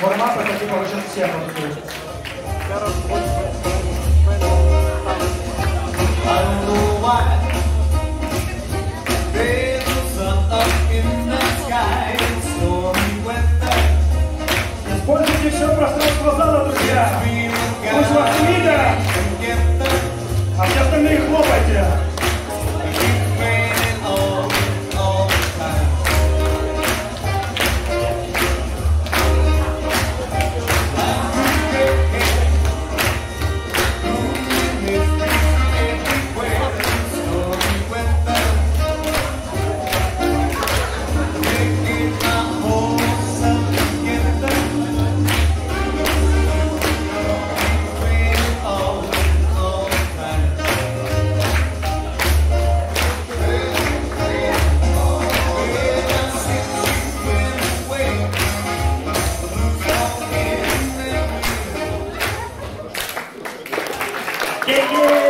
Warm-up это типа очень всем вот. Используйте все пространство зала, друзья. Пусть вас видно, а все остальные хлопайте. Yeah.